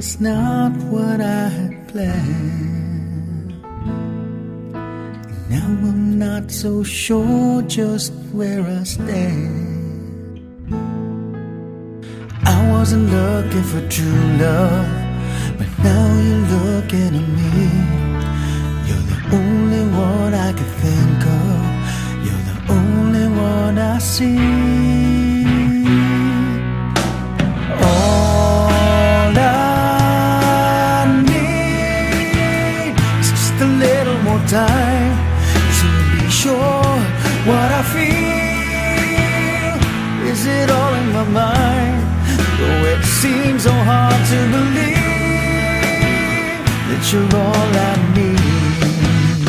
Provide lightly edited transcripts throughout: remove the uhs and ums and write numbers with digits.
was not what I had planned. Now I'm not so sure just where I stand. I wasn't looking for true love, but now you're looking at me. You're the only one I can think of. You're the only one I see. All I need is just a little more time to be sure what I feel. Is it all in my mind? Though it seems so hard to believe that you're all I need.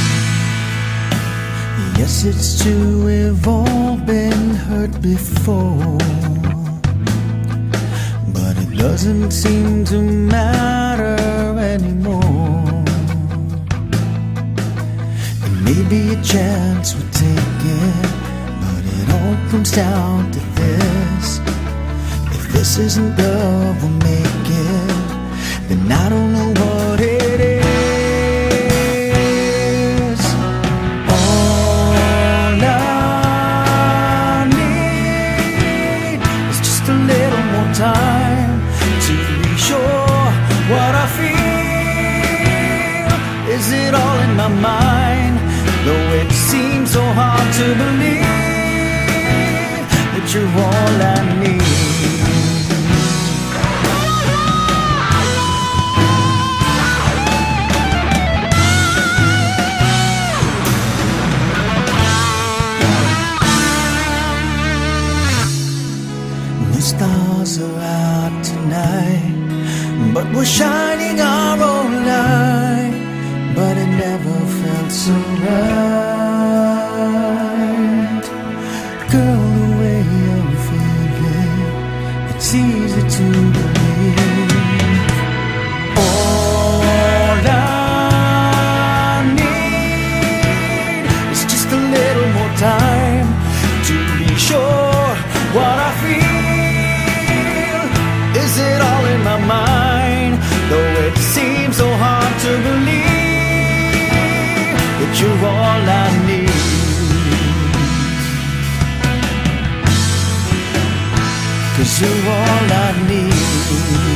Yes, it's true, we've all been hurt before, but it doesn't seem to matter anymore. It may be a chance we're taking, but it all comes down to this. If this isn't love we're making, then I don't know what it is. All I need is just a little more time to be sure what I feel. Is it all in my mind? Though it seems so hard to believe that you're all I need. The stars are out tonight, but we're shining our own light. But it never felt so right. Girl, the way you're feeling, it's easy to believe. All I need is just a little more time to be sure what I feel. Is it all in my mind? Though it seems so hard to believe that you're all I need. 'Cause you're all I need.